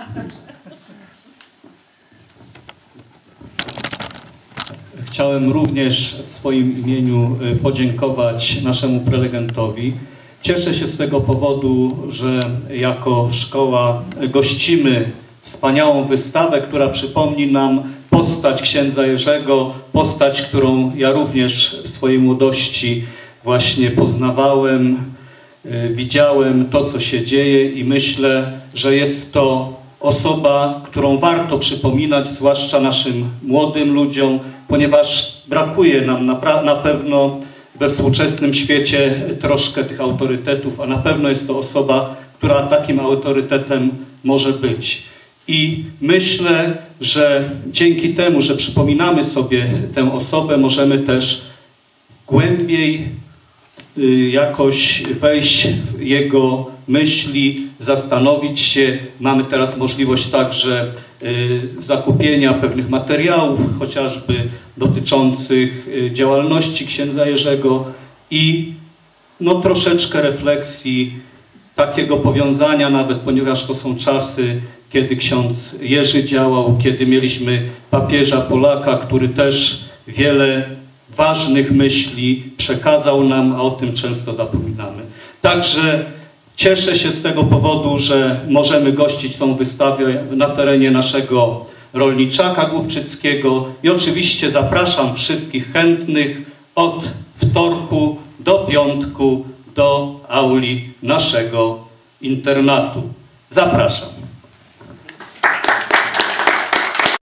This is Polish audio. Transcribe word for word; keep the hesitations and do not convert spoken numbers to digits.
Chciałem również w swoim imieniu podziękować naszemu prelegentowi. Cieszę się z tego powodu, że jako szkoła gościmy wspaniałą wystawę, która przypomni nam postać księdza Jerzego, postać, którą ja również w swojej młodości właśnie poznawałem, widziałem to, co się dzieje i myślę, że jest to osoba, którą warto przypominać, zwłaszcza naszym młodym ludziom, ponieważ brakuje nam na, na pewno we współczesnym świecie troszkę tych autorytetów, a na pewno jest to osoba, która takim autorytetem może być. I myślę, że dzięki temu, że przypominamy sobie tę osobę, możemy też głębiej y, jakoś wejść w jego myśli, zastanowić się. Mamy teraz możliwość także y, zakupienia pewnych materiałów, chociażby dotyczących y, działalności księdza Jerzego i no, troszeczkę refleksji, takiego powiązania nawet, ponieważ to są czasy, kiedy ksiądz Jerzy działał, kiedy mieliśmy papieża Polaka, który też wiele ważnych myśli przekazał nam, a o tym często zapominamy. Także cieszę się z tego powodu, że możemy gościć tą wystawę na terenie naszego Rolniczaka Głubczyckiego i oczywiście zapraszam wszystkich chętnych od wtorku do piątku do auli naszego internatu. Zapraszam.